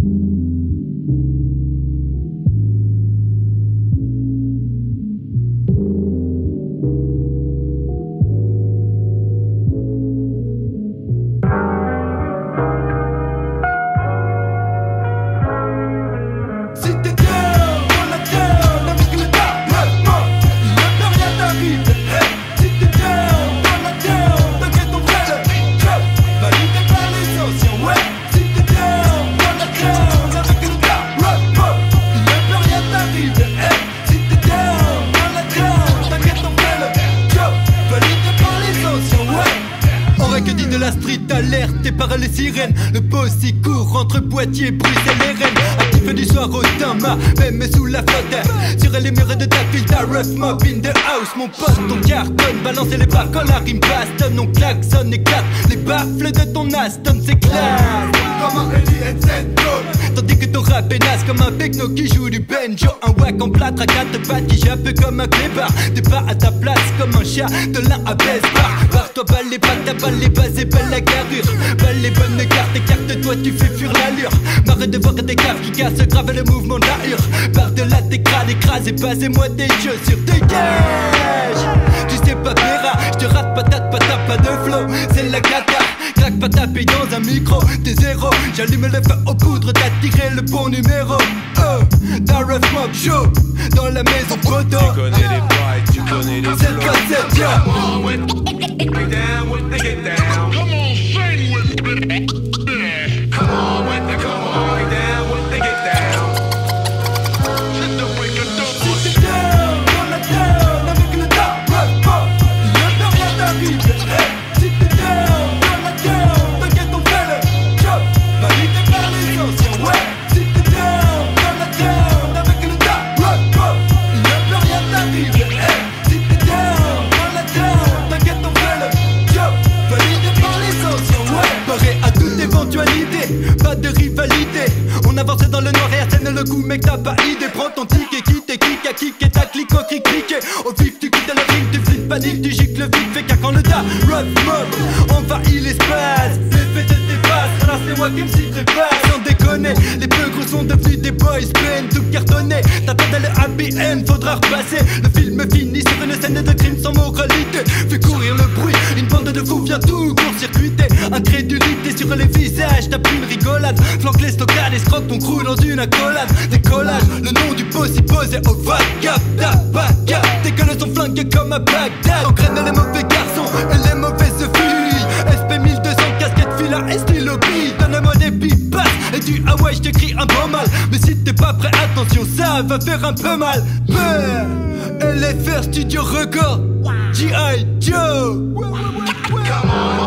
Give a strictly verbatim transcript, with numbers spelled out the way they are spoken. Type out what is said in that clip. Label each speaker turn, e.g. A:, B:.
A: Alerté par les sirènes, le boss y court entre Poitiers, Bruxelles et Rennes. Actif du soir au Tama, même sous la flotte. Sur les murs de ta ville, ta rough mob in the house. Mon poste, ton cartonne, balancer les barres quand la rime bastonne. On klaxonne, éclate les baffles de ton Aston, c'est clair. Comme un Eddie Henson. Tandis que ton rap est naze comme un techno qui joue du banjo. Un wack en plâtre à quatre pattes qui jappe comme un clébard. T'es pas à ta place comme un chat, de l'un à baisse bar. Barre-toi, balle les pattes, ta balle les bases et belle la carrure. Balle les bonnes cartes, écarte-toi, tu fais fuir l'allure. Marre de voir des caves qui cassent grave le mouvement de la hure. Par de là tes crânes écrasés, passez-moi des jeux sur tes gages. Tu sais pas Péra, j'te rate patate, patate, pas de flow, c'est la cata. Claque pas taper dans un micro, t'es zéro. J'allume le feu aux poudres, t'as tiré le bon numéro. Oh, t'as rough mob show dans la maison photo.
B: Tu connais les bails, tu connais les flows.
A: C'est le concept, yeah.
B: Come on with me down with the get down. Come on, sing with me. Come on with the, come on, me down with the get down. Hit the break of dawn.
A: Si t'es down, dans la down, avec le down, rough mob, le temps rien t'arrive. Si t'es down, dans la down, t'inquiète on fait le job. Validé par les anciens, ouais. Si t'es down, dans la down, avec le down, rough mob, le temps rien t'arrive. Si t'es down, dans la down, t'inquiète on fait le job. Validé par les anciens, ouais. Paré à toute éventualité, pas de rivalité. On avance dans le noir et scène le coup mec t'as pas idée. Prends ton ticket, quitte et kick à kick et ta clique au cric cliqué. Au vif tu quittes le ring, tu flippes panique, tu gicles vite fait car quand le tas rough mob envahit l'espace. L'effet de tes passes, alors c'est moi qui me citerai pas. Sans déconner, les peu gros sont devenus des boys peine tout cartonné. T'attendais le happy end, faudra repasser. Le film finit sur une scène de crime sans moralité. Fais courir le bruit, une bande de fous vient tout court-circuiter. Incrédulité sur les visages, t'as plus une rigolade. Flanque les stockades, escroque ton crew dans une accolade. Décollage, le nom du boss y posé au vague. T'as pas capté que le son flingue comme à Bagdad. Engraine les mauvais garçons et les mauvaises filles. S P mille deux cents, casquette fila et stylo bille. Donne-moi des pipas et du Hawaii, j't'écris un bon mal. Mais si t'es pas prêt, attention, ça va faire un peu mal. L F R Studio Record, G I Joe.
B: Come on.